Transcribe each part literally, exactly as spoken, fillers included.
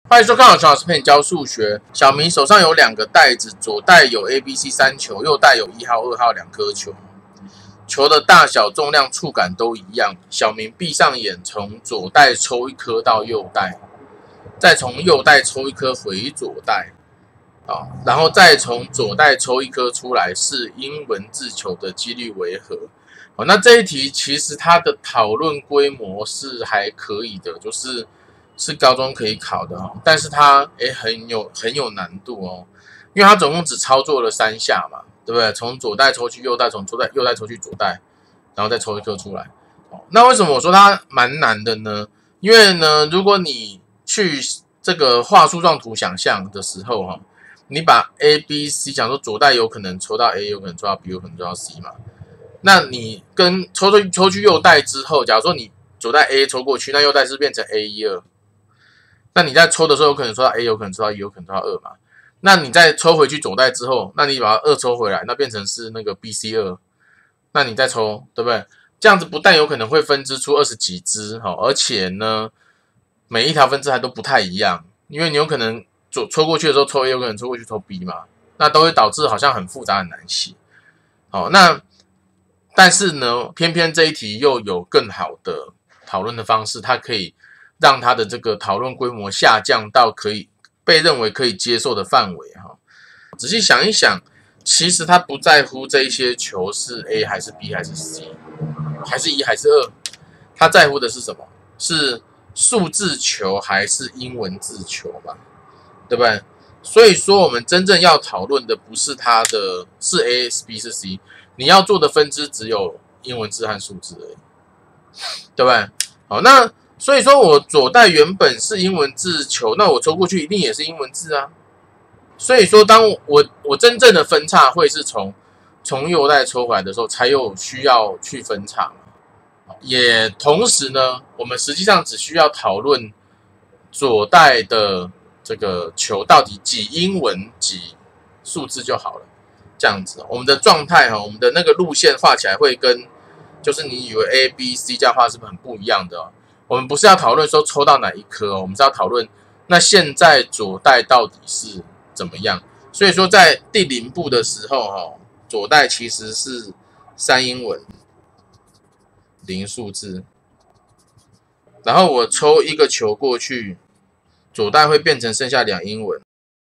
欢迎收看我陈老师陪你教数学。小明手上有两个袋子，左袋有 A、B、C 三球，右袋有一号、二号两颗球。球的大小、重量、触感都一样。小明闭上眼，从左袋抽一颗到右袋，再从右袋抽一颗回左袋，啊，然后再从左袋抽一颗出来，是英文字球的几率为何？好，那这一题其实它的讨论规模是还可以的，就是是高中可以考的哦，但是它诶很有很有难度哦，因为它总共只操作了三下嘛。对不对？从左袋抽去右袋，从左袋右袋抽去左袋，然后再抽一颗出来。哦，那为什么我说它蛮难的呢？因为呢，如果你去这个画树状图想象的时候，哈，你把 A、B、C 讲说左袋有可能抽到 A， 有可能抽到 B， 有可能抽到 C 嘛。那你跟抽抽抽去右袋之后，假如说你左袋 A 抽过去，那右袋是变成 A 一二。那你在抽的时候，有可能抽到 A， 有可能抽到一，有可能抽到二嘛。那你再抽回去左袋之后，那你把二抽回来，那变成是那个 B C 二，那你再抽，对不对？这样子不但有可能会分支出二十几支，而且呢，每一条分支还都不太一样，因为你有可能左抽过去的时候抽 A， 有可能抽过去抽 B 嘛，那都会导致好像很复杂很难写。好，那但是呢，偏偏这一题又有更好的讨论的方式，它可以让它的这个讨论规模下降到可以被认为可以接受的范围哈，仔细想一想，其实他不在乎这一些球是 A 还是 B 还是 C， 还是一还是二，他在乎的是什么？是数字球还是英文字球嘛？对不对？所以说，我们真正要讨论的不是它的是 A 是 B 是 C， 你要做的分支只有英文字和数字而已，对不对？好，那所以说我左袋原本是英文字球，那我抽过去一定也是英文字啊。所以说，当我我真正的分叉会是从从右袋抽回来的时候，才有需要去分叉。也同时呢，我们实际上只需要讨论左袋的这个球到底几英文几数字就好了。这样子，我们的状态哈，我们的那个路线画起来会跟就是你以为 A、B、C 这样画是不是很不一样的哦？我们不是要讨论说抽到哪一颗哦，我们是要讨论那现在左袋到底是怎么样。所以说在第零步的时候哈，左袋其实是三英文零数字，然后我抽一个球过去，左袋会变成剩下两英文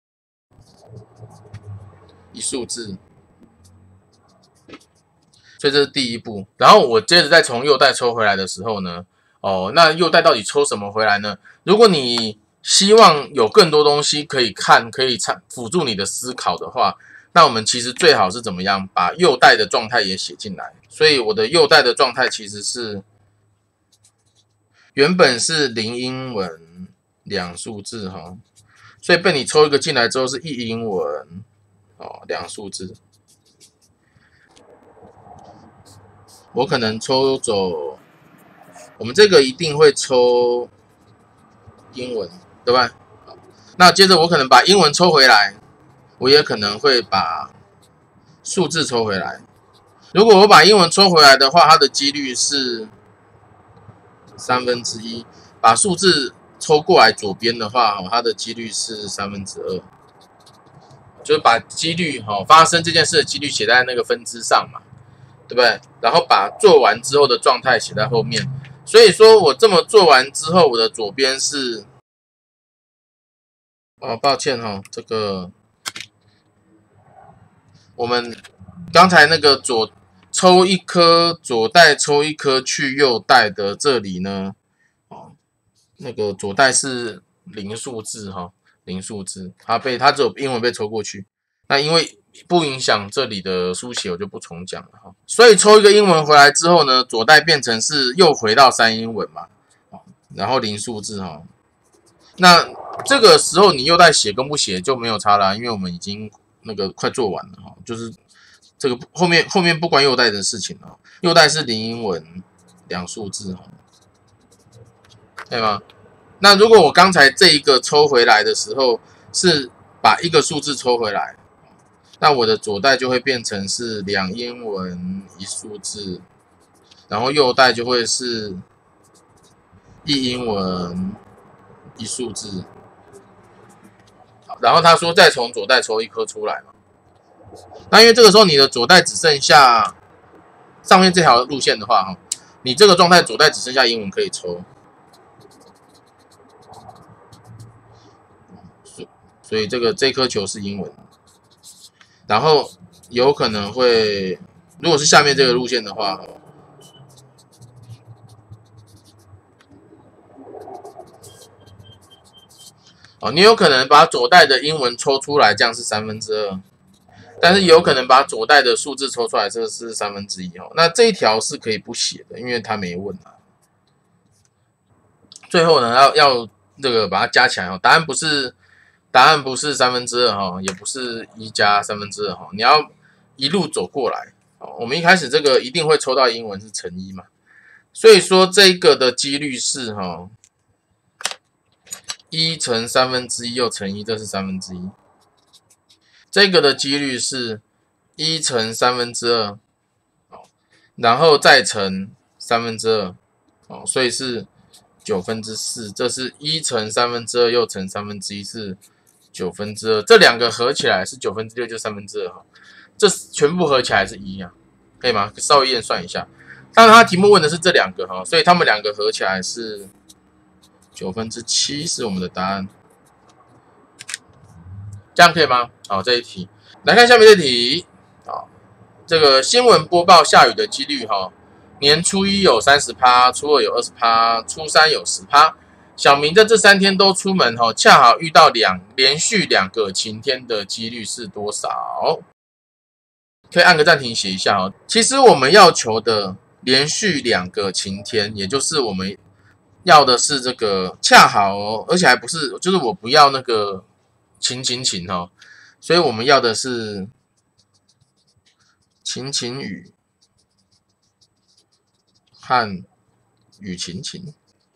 一数字。所以这是第一步，然后我接着再从右袋抽回来的时候呢，哦，那右袋到底抽什么回来呢？如果你希望有更多东西可以看，可以辅助你的思考的话，那我们其实最好是怎么样把右袋的状态也写进来。所以我的右袋的状态其实是原本是零英文两数字哈，所以被你抽一个进来之后是一英文哦两数字。我可能抽走，我们这个一定会抽英文，对吧？那接着我可能把英文抽回来，我也可能会把数字抽回来。如果我把英文抽回来的话，它的几率是三分之一；把数字抽过来左边的话，它的几率是三分之二。就是把几率哈发生这件事的几率写在那个分支上嘛。对不对？然后把做完之后的状态写在后面。所以说我这么做完之后，我的左边是，哦，抱歉哈、哦，这个我们刚才那个左抽一颗左袋抽一颗去右袋的这里呢，哦，那个左袋是零数字哈、哦，零数字，它被它只有英文被抽过去。那因为不影响这里的书写，我就不重讲了哈。所以抽一个英文回来之后呢，左袋变成是又回到三英文嘛，然后零数字哈。那这个时候你右袋写跟不写就没有差了，因为我们已经那个快做完了哈，就是这个后面后面不关右袋的事情了。右袋是零英文两数字哈，对吗？那如果我刚才这一个抽回来的时候是把一个数字抽回来。那我的左袋就会变成是两英文一数字，然后右袋就会是一英文一数字， 然后他说再从左袋抽一颗出来嘛。那因为这个时候你的左袋只剩下上面这条路线的话，哈，你这个状态左袋只剩下英文可以抽，所以这个这颗球是英文，然后有可能会，如果是下面这个路线的话，哦，你有可能把左袋的英文抽出来，这样是三分之二。但是也有可能把左袋的数字抽出来，这是三分之一哦。那这一条是可以不写的，因为他没问啊。最后呢，要要这个把它加起来哦。答案不是答案不是三分之二哈，也不是一加三分之二哈。你要一路走过来哦。我们一开始这个一定会抽到英文是乘一嘛，所以说这个的几率是哈一乘三分之一又乘一，这是三分之一。这个的几率是一乘三分之二，然后再乘三分之二，哦，所以是九分之四。这是一乘三分之二又乘三分之一是九分之二，这两个合起来是九分之六，就三分之二哈。这全部合起来是一啊，可以吗？稍微验算一下。当然，他题目问的是这两个哈，所以他们两个合起来是九分之七，是我们的答案。这样可以吗？好，这一题来看下面这题。好，这个新闻播报下雨的几率哈，年初一有 百分之三十， 初二有 百分之二十， 初三有 百分之十。小明在这三天都出门哈，恰好遇到两连续两个晴天的几率是多少？可以按个暂停写一下哦。其实我们要求的连续两个晴天，也就是我们要的是这个恰好哦，而且还不是，就是我不要那个晴晴晴哦，所以我们要的是晴晴雨和雨晴晴，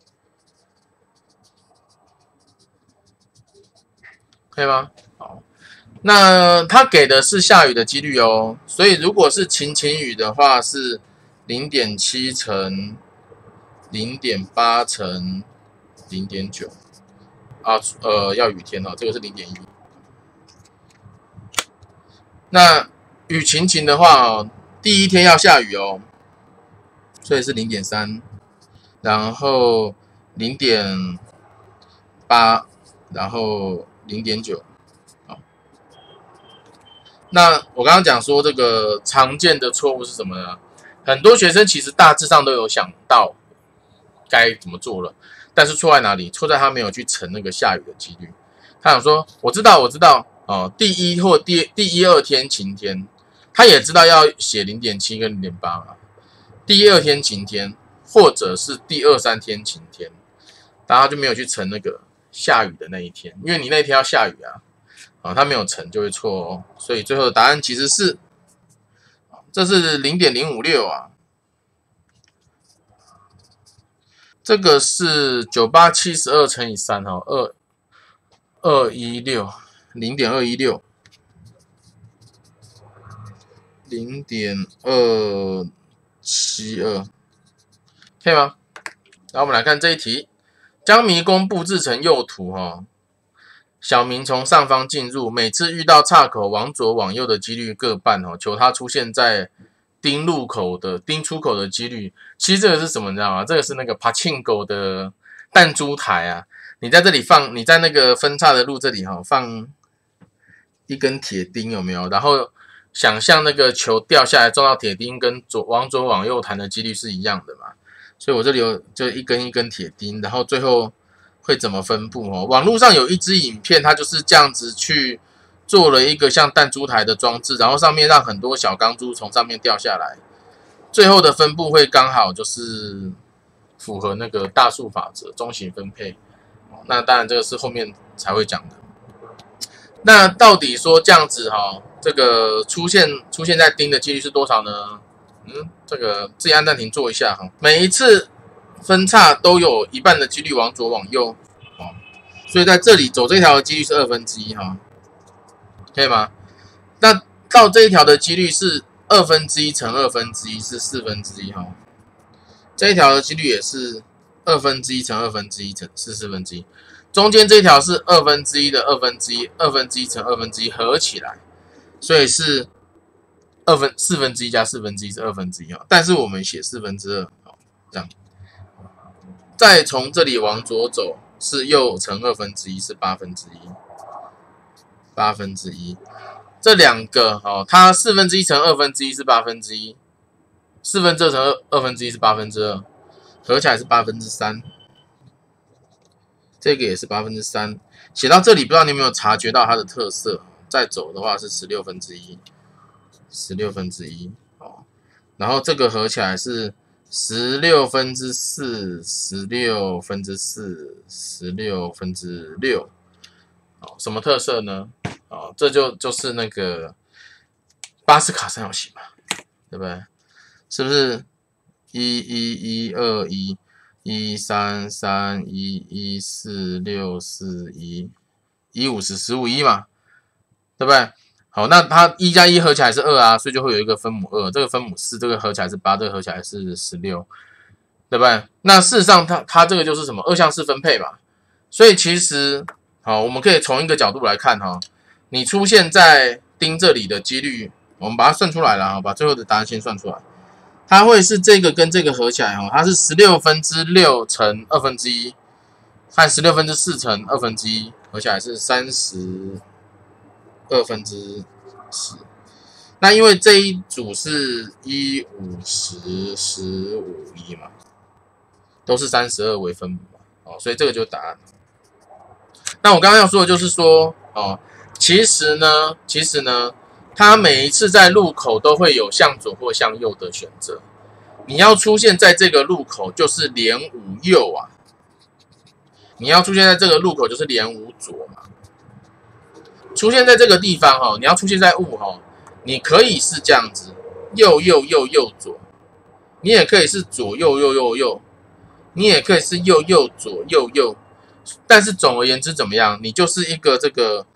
可以吗？好，那他给的是下雨的几率哦，所以如果是晴晴雨的话是 零点七 乘 零点八 乘 零点九 啊，呃，要雨天哦，这个是 零点一。那雨晴晴的话哦，第一天要下雨哦，所以是 零点三， 然后 零点八， 然后 零点九。好，那我刚刚讲说这个常见的错误是什么呢？很多学生其实大致上都有想到该怎么做了，但是错在哪里？错在他没有去乘那个下雨的几率。他想说，我知道，我知道。哦，第一或第第一二天晴天，他也知道要写 零点七 跟 零点八 嘛。第一二天晴天，或者是第二三天晴天，然后他就没有去乘那个下雨的那一天，因为你那天要下雨啊，啊，他没有乘就会错哦。所以最后的答案其实是，这是 零点零五六 啊，这个是九八七十二乘以三哈，二二一六。零点二一六， 零点二七二， 可以吗？然后我们来看这一题，将迷宫布置成右图哈。小明从上方进入，每次遇到岔口往左往右的几率各半哦。求它出现在丁入口的丁出口的几率。其实这个是什么你知道吗？这个是那个 Pachinko 的弹珠台啊。你在这里放，你在那个分叉的路这里哈放一根铁钉有没有？然后想象那个球掉下来撞到铁钉，跟左往左往右弹的几率是一样的嘛？所以我这里有就一根一根铁钉，然后最后会怎么分布哦？网络上有一支影片，它就是这样子去做了一个像弹珠台的装置，然后上面让很多小钢珠从上面掉下来，最后的分布会刚好就是符合那个大数法则中型分配。那当然这个是后面才会讲的。那到底说这样子哈、哦，这个出现出现在丁的几率是多少呢？嗯，这个自己按暂停做一下哈。每一次分叉都有一半的几率往左往右，哦，所以在这里走这条的几率是二分之一哈，可以吗？那到这一条的几率是二分之一乘二分之一是四分之一哈，这一条的几率也是二分之一乘二分之一乘是四分之一。 中间这条是二分之一的二分之一，二分之一乘二分之一合起来，所以是二分四分之一加四分之一是二分之一啊。但是我们写四分之二，这样。再从这里往左走，是又乘二分之一，是八分之一，八分之一。这两个哦，它四分之一乘二分之一是八分之一，四分之二乘二二分之一是八分之二，合起来是八分之三。这个也是八分之三。写到这里，不知道你有没有察觉到它的特色？再走的话是十六分之一，十六分之一哦。然后这个合起来是十六分之四，十六分之四，十六分之六。哦，什么特色呢？哦，这就就是那个巴斯卡三角形嘛，对不对？是不是一一一二一，一三三一一四六四一，一五十十五一嘛，对不对？好，那它一加一合起来是二啊，所以就会有一个分母二，这个分母四，这个合起来是八，这个合起来是十六，对不对？那事实上它它这个就是什么二项式分配嘛，所以其实好，我们可以从一个角度来看哈，你出现在丁这里的几率，我们把它算出来了啊，把最后的答案先算出来，它会是这个跟这个合起来哈，它是十六分之六乘二分之一，和十六分之四乘二分之一合起来是三十二分之十。那因为这一组是一五十十五一嘛，都是三十二为分母嘛，哦，所以这个就是答案。那我刚刚要说的就是说，哦，其实呢，其实呢，它每一次在路口都会有向左或向右的选择。你要出现在这个路口就是连五右啊，你要出现在这个路口就是连五左嘛。出现在这个地方哈，你要出现在五哈，你可以是这样子，右右右右左，你也可以是左右右右右，你也可以是右右左右右。但是总而言之怎么样，你就是一个这个，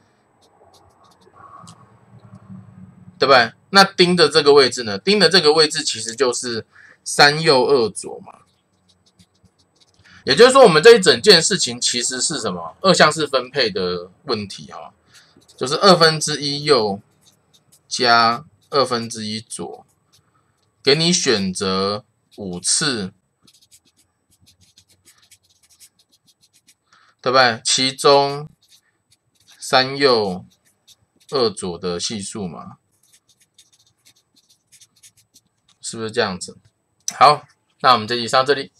对不对？那丁的这个位置呢？丁的这个位置其实就是三右二左嘛。也就是说，我们这一整件事情其实是什么？二项式分配的问题哈，就是二分之一右加二分之一左，给你选择五次。对不对？其中三右二左的系数嘛，是不是这样子？好，那我们这集上到这里。